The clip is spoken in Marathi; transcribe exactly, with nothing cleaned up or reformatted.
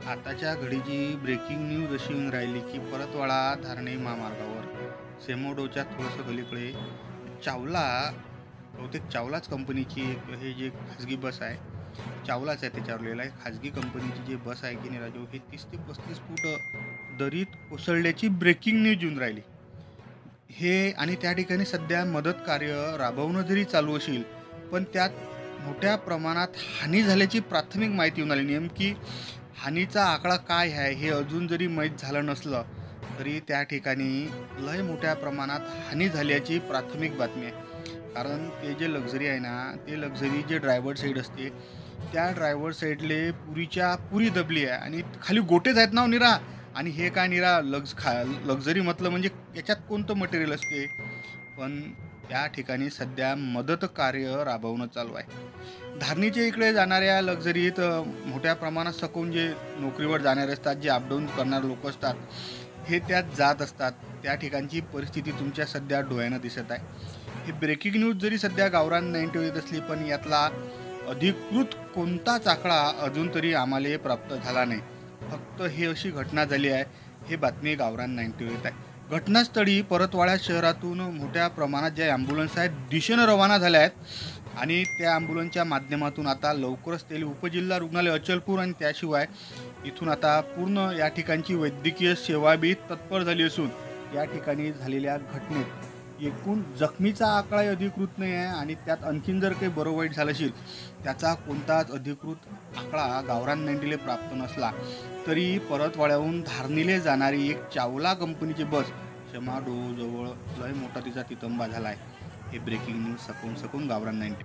आताच्या घडी जी ब्रेकिंग न्यूज अशी येऊन राहिली की परतवाडा धारणे महामार्गावर सेमोडोच्या थोडंसं गलीकडे चावला, बहुतेक चावलाच कंपनीची एक हे जे खाजगी बस आहे, चावलाच आहे त्याच्यावर लिहिलं आहे. खाजगी कंपनीची जी बस आहे की नाही राजू, ही तीस ते पस्तीस फूट दरीत कोसळल्याची ब्रेकिंग न्यूज येऊन राहिली. हे आणि त्या ठिकाणी सध्या मदत कार्य राबवणं जरी चालू असेल, पण त्यात मोठ्या प्रमाणात हानी झाल्याची प्राथमिक माहिती येऊन आली. नेमकी हानीचा आकडा काय आहे हे अजून जरी माहीत झालं नसलं, तरी त्या ठिकाणी लय मोठ्या प्रमाणात हानी झाल्याची प्राथमिक बातमी आहे. कारण ते जे लक्झरी आहे ना, ते लक्झरी जे ड्रायव्हर साईड असते, त्या ड्रायव्हर साईडले पुरीच्या पुरी दबली आहे आणि खाली गोटेच आहेत ना हो निरा. आणि हे काय निरा लक्झ खा लक्झरी म्हटलं म्हणजे याच्यात कोणतं मटेरियल असते. पण त्या ठिकाणी सध्या मदत कार्य राबवणं चालू आहे. धारणीच्या इकडे जाणाऱ्या लक्झरीत अ, मोठ्या प्रमाणात सकून जे नोकरीवर जाणारे असतात, जे अपडाऊन करणारे लोक असतात, हे त्यात जात असतात. त्या ठिकाणची परिस्थिती तुमच्या सध्या डोळ्यानं दिसत आहे. ही ब्रेकिंग न्यूज जरी सध्या गावरान नाईन्टी येत असली, पण यातला अधिकृत कोणताच आकडा अजून तरी आम्हाला प्राप्त झाला नाही. फक्त ही अशी घटना झाली आहे, हे बातमी गावरान नाईन्टी येत आहे. घटनास्थळी परतवाडा शहरातून मोठ्या प्रमाणात ज्या ॲम्ब्युलन्स आहेत दिशेनं रवाना झाल्या आहेत आणि त्या ॲम्ब्युलन्सच्या माध्यमातून आता लवकरच ते उपजिल्हा रुग्णालय अचलपूर आणि त्याशिवाय इथून आता पूर्ण या ठिकाणची वैद्यकीय सेवा बी तत्पर झाली असून या ठिकाणी झालेल्या घटनेत एकूण जखमीचा आकडा अधिकृत नाही आहे आणि त्यात आणखीन जर काही बरं वाईट झालं असेल, त्याचा कोणताच अधिकृत आकडा गावरान नाईन्टीला प्राप्त नसला तरी परतवाड्याहून धारणीले जाणारी एक चावला कंपनीची बस शमाडो जवळ लय मोठा तिचा तितंबा झाला आहे. हे ब्रेकिंग न्यूज सकून सकून गावरान नाईन्टी.